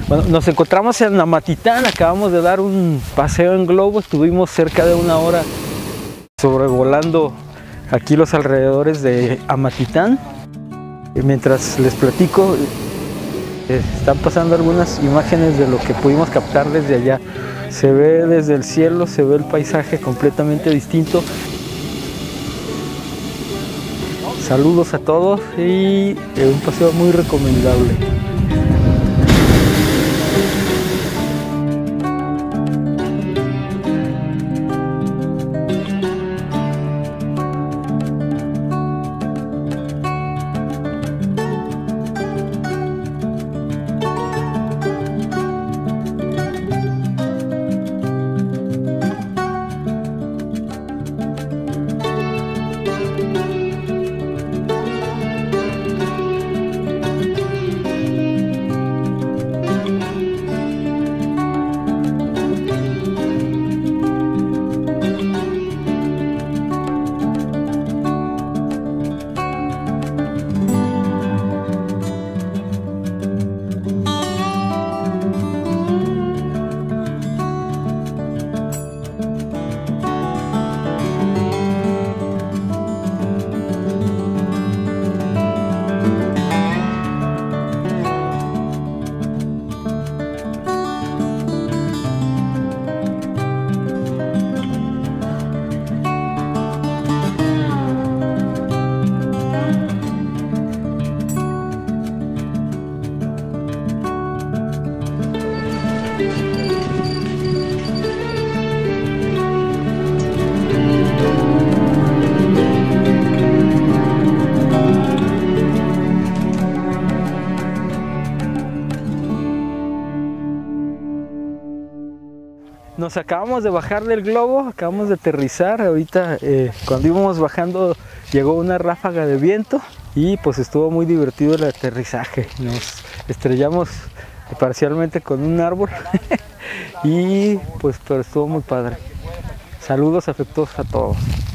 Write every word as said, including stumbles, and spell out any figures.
Bueno, nos encontramos en Amatitán, acabamos de dar un paseo en globo, estuvimos cerca de una hora sobrevolando aquí los alrededores de Amatitán. Y mientras les platico, eh, están pasando algunas imágenes de lo que pudimos captar desde allá. Se ve desde el cielo, se ve el paisaje completamente distinto. Saludos a todos y eh, un paseo muy recomendable. Nos acabamos de bajar del globo, acabamos de aterrizar. Ahorita eh, cuando íbamos bajando llegó una ráfaga de viento y pues estuvo muy divertido el aterrizaje. Nos estrellamos parcialmente con un árbol y pues pero estuvo muy padre. Saludos afectuosos a todos.